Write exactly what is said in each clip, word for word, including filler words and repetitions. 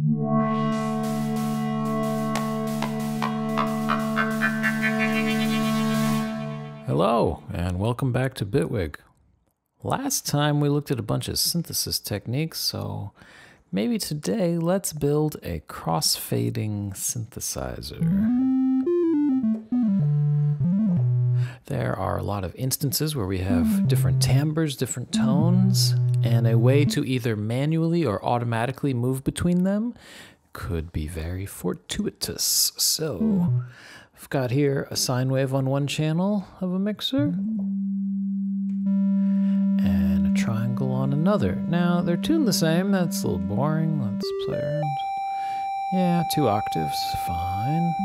Hello, and welcome back to Bitwig. Last time we looked at a bunch of synthesis techniques, so maybe today let's build a crossfading synthesizer. There are a lot of instances where we have different timbres, different tones, and a way to either manually or automatically move between them could be very fortuitous. So I've got here a sine wave on one channel of a mixer and a triangle on another. Now they're tuned the same, that's a little boring. Let's play around. Yeah, two octaves, fine.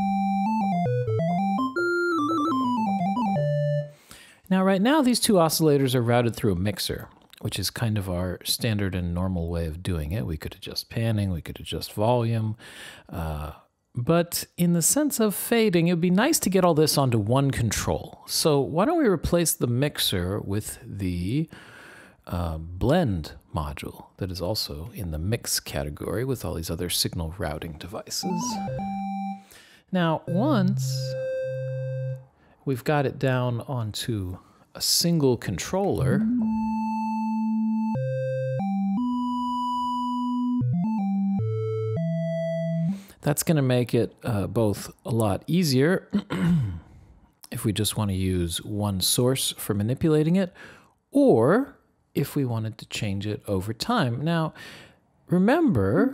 Now right now these two oscillators are routed through a mixer, which is kind of our standard and normal way of doing it. We could adjust panning, we could adjust volume, uh, but in the sense of fading, it would be nice to get all this onto one control. So why don't we replace the mixer with the uh, blend module that is also in the mix category with all these other signal routing devices. Now, once we've got it down onto a single controller, that's going to make it uh, both a lot easier if we just want to use one source for manipulating it, or if we wanted to change it over time. Now, remember,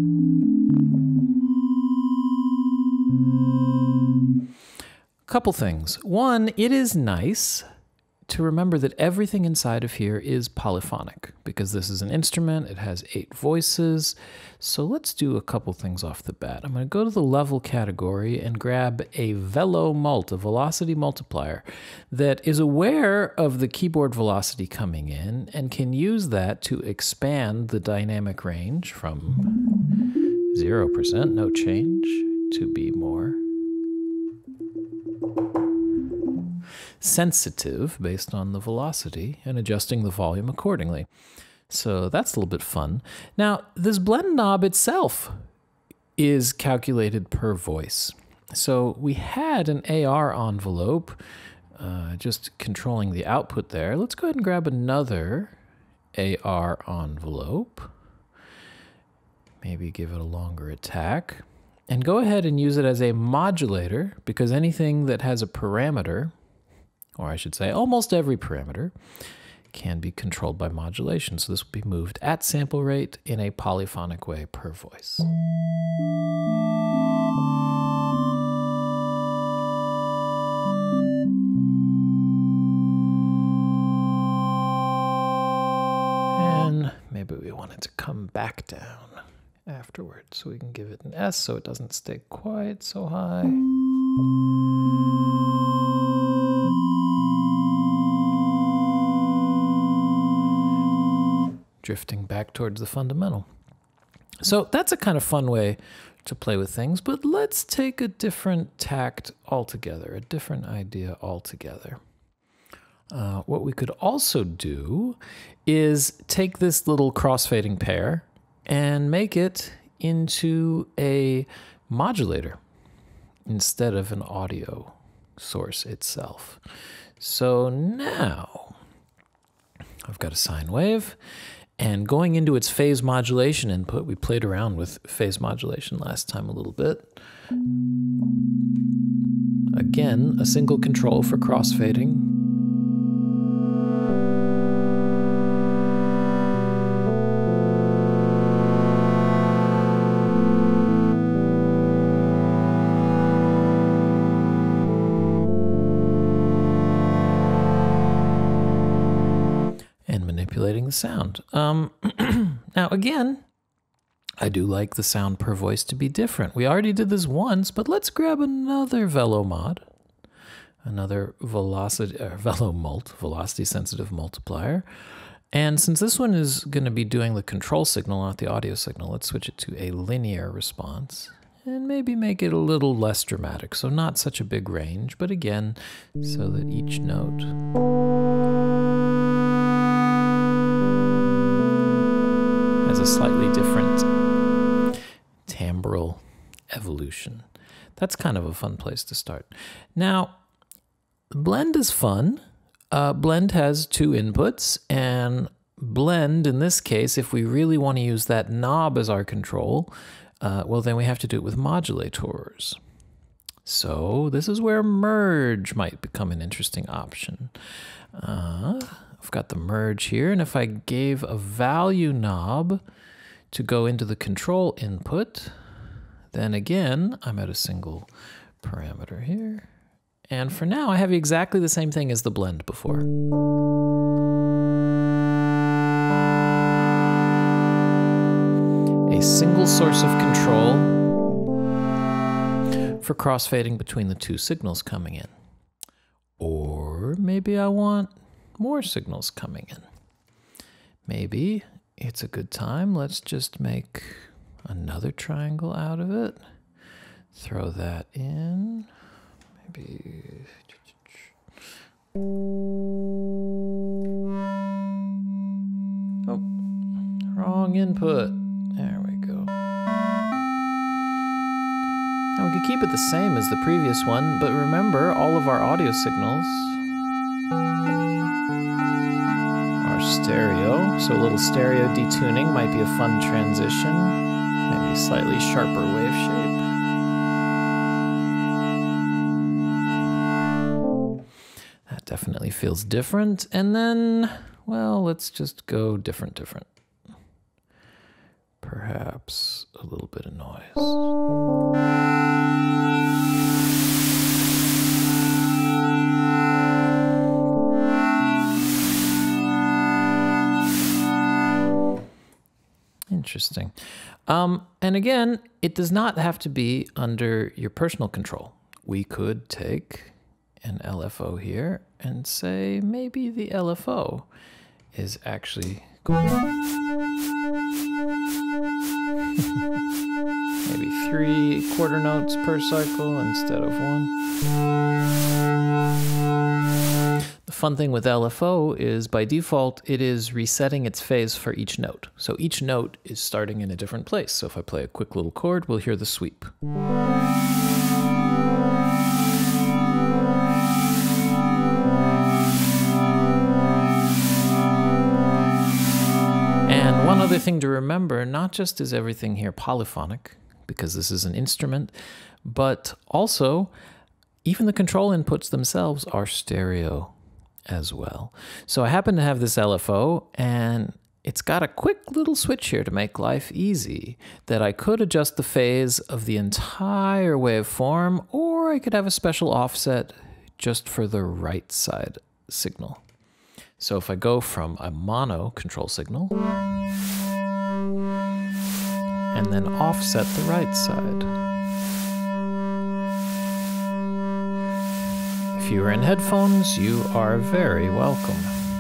a couple things. One, it is nice to remember that everything inside of here is polyphonic because this is an instrument, it has eight voices. So let's do a couple things off the bat. I'm going to go to the level category and grab a velo mult, a velocity multiplier that is aware of the keyboard velocity coming in and can use that to expand the dynamic range from zero percent, no change, to be more sensitive based on the velocity and adjusting the volume accordingly. So that's a little bit fun. Now, this blend knob itself is calculated per voice. So we had an A R envelope uh, just controlling the output there. Let's go ahead and grab another A R envelope. Maybe give it a longer attack. And go ahead and use it as a modulator, because anything that has a parameter, or I should say almost every parameter, can be controlled by modulation. So this will be moved at sample rate in a polyphonic way per voice. And maybe we want it to come back down afterwards, so we can give it an S so it doesn't stay quite so high. Drifting back towards the fundamental. So that's a kind of fun way to play with things, but let's take a different tact altogether, a different idea altogether. Uh, what we could also do is take this little crossfading pair and make it into a modulator instead of an audio source itself. So now I've got a sine wave, and going into its phase modulation input, we played around with phase modulation last time a little bit. Again, a single control for crossfading. Manipulating the sound. Um, now again, I do like the sound per voice to be different. We already did this once, but let's grab another velo mod, another velocity, uh, velo mult, velocity sensitive multiplier. And since this one is going to be doing the control signal, not the audio signal, let's switch it to a linear response and maybe make it a little less dramatic. So not such a big range, but again, so that each note has a slightly different evolution. That's kind of a fun place to start. Now, blend is fun. Uh, blend has two inputs, and blend, in this case, if we really want to use that knob as our control, uh, well, then we have to do it with modulators. So this is where merge might become an interesting option. Uh, I've got the merge here, and if I gave a value knob to go into the control input, then again, I'm at a single parameter here. And for now, I have exactly the same thing as the blend before. A single source of control for crossfading between the two signals coming in. Or maybe I want more signals coming in. Maybe it's a good time. Let's just make another triangle out of it. Throw that in. Maybe. Oh, wrong input. There we go. Now we could keep it the same as the previous one, but remember, all of our audio signals are stereo, so a little stereo detuning might be a fun transition. Maybe a slightly sharper wave shape. That definitely feels different. And then, well, let's just go different, different. Perhaps a little bit of noise. Interesting. Um, and again, it does not have to be under your personal control. We could take an L F O here and say maybe the L F O is actually going maybe three quarter notes per cycle instead of one. The fun thing with L F O is by default it is resetting its phase for each note. So each note is starting in a different place. So if I play a quick little chord, we'll hear the sweep. And one other thing to remember, not just is everything here polyphonic, because this is an instrument, but also even the control inputs themselves are stereo as well. So I happen to have this L F O, and it's got a quick little switch here to make life easy, that I could adjust the phase of the entire waveform, or I could have a special offset just for the right side signal. So if I go from a mono control signal and then offset the right side. If you are in headphones, you are very welcome.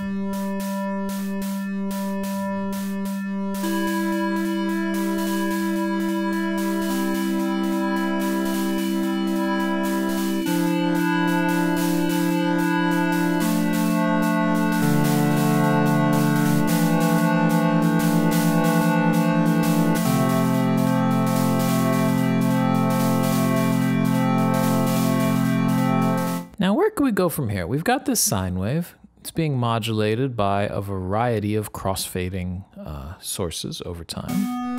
Now, where could we go from here? We've got this sine wave. It's being modulated by a variety of crossfading uh, sources over time.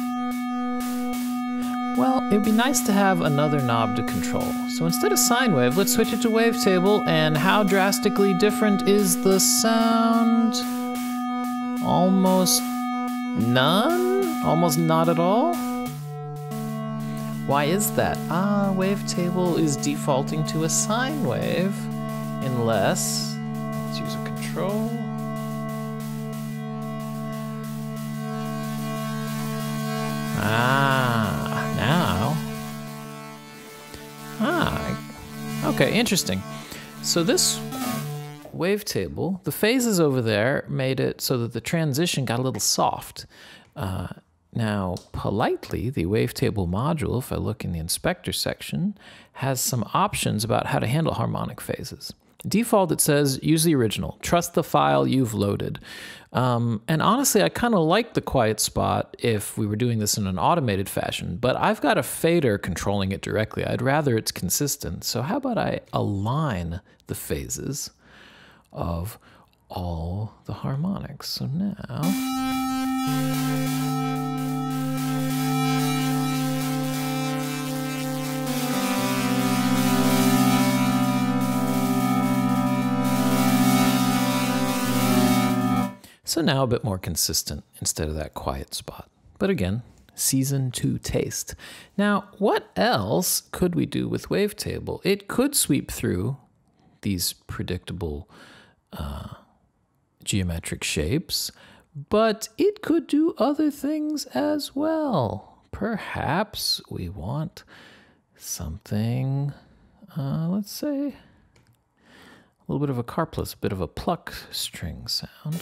Well, it'd be nice to have another knob to control. So instead of sine wave, let's switch it to wavetable. And how drastically different is the sound? Almost none? Almost not at all? Why is that? Ah, wavetable is defaulting to a sine wave, unless, let's use a control. Ah, now. Ah, okay, interesting. So this wavetable, the phases over there made it so that the transition got a little soft. Uh, Now, politely, the wavetable module, if I look in the inspector section, has some options about how to handle harmonic phases. Default, it says, use the original. Trust the file you've loaded. Um, and honestly, I kind of like the quiet spot if we were doing this in an automated fashion, but I've got a fader controlling it directly. I'd rather it's consistent. So how about I align the phases of all the harmonics? So now... So now a bit more consistent instead of that quiet spot. But again, season to taste. Now, what else could we do with Wavetable? It could sweep through these predictable uh, geometric shapes, but it could do other things as well. Perhaps we want something, uh, let's say, a little bit of a carplus, a bit of a pluck string sound.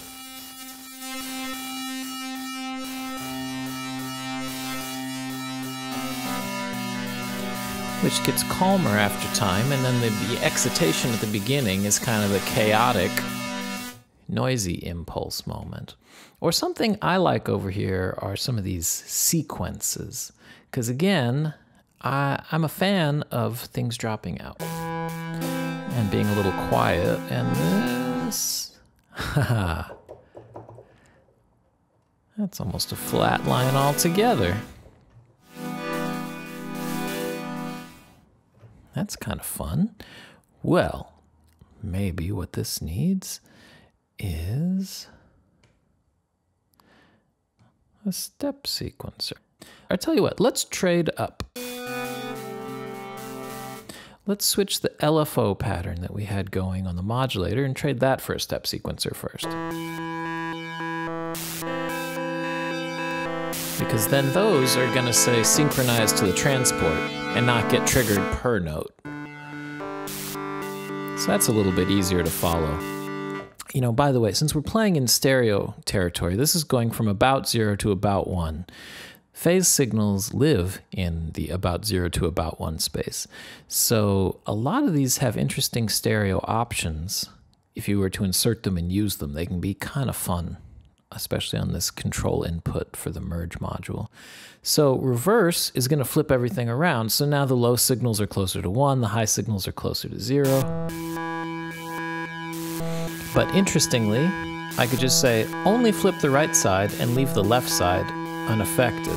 Which gets calmer after time, and then the, the excitation at the beginning is kind of the chaotic, noisy impulse moment. Or something I like over here are some of these sequences. Because again, I, I'm a fan of things dropping out and being a little quiet, and this, haha, that's almost a flat line altogether. That's kind of fun. Well, maybe what this needs is a step sequencer. I tell you what, let's trade up. Let's switch the L F O pattern that we had going on the modulator and trade that for a step sequencer first. Because then those are going to say synchronize to the transport and not get triggered per note. So that's a little bit easier to follow. You know, by the way, since we're playing in stereo territory, this is going from about zero to about one. Phase signals live in the about zero to about one space. So a lot of these have interesting stereo options. If you were to insert them and use them, they can be kind of fun, especially on this control input for the merge module. So reverse is going to flip everything around. So now the low signals are closer to one, the high signals are closer to zero. But interestingly, I could just say only flip the right side and leave the left side unaffected.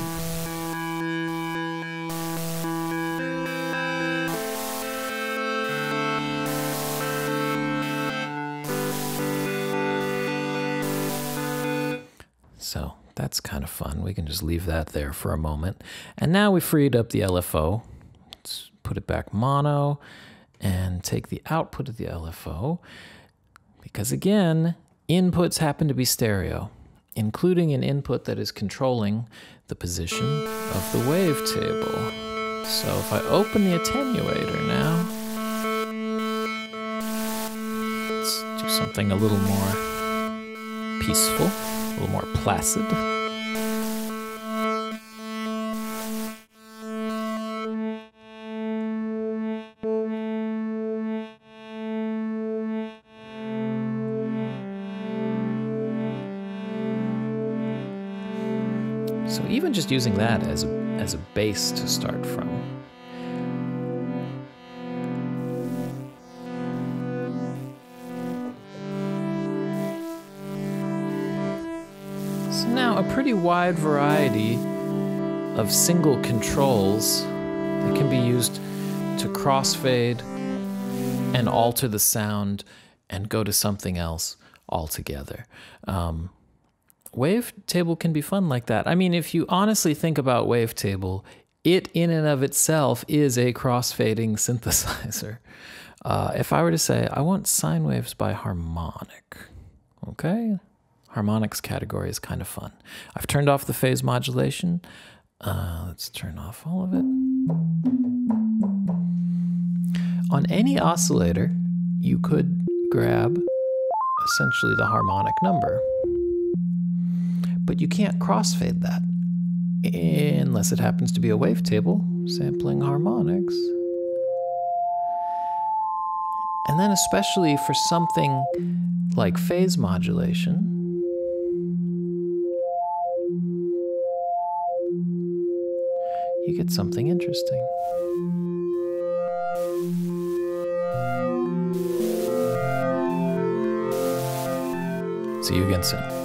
So that's kind of fun. We can just leave that there for a moment. And now we freed up the L F O. Let's put it back mono and take the output of the L F O. Because again, inputs happen to be stereo, including an input that is controlling the position of the wavetable. So if I open the attenuator now, let's do something a little more peaceful. A little more placid. So even just using that as a, as a base to start from. So now a pretty wide variety of single controls that can be used to crossfade and alter the sound and go to something else altogether. Um, Wavetable can be fun like that. I mean, if you honestly think about Wavetable, it in and of itself is a crossfading synthesizer. Uh, if I were to say, I want sine waves by harmonic, okay? Harmonics category is kind of fun. I've turned off the phase modulation. Uh, let's turn off all of it. On any oscillator, you could grab essentially the harmonic number. But you can't crossfade that unless it happens to be a wavetable sampling harmonics. And then especially for something like phase modulation, you get something interesting. See you again soon.